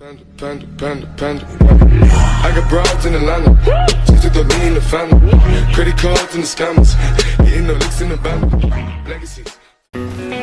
Panda, panda, panda. I got broads in Atlanta. Just took the lean in the family. Credit cards and the scammers. Hitting the licks in the band. Legacies.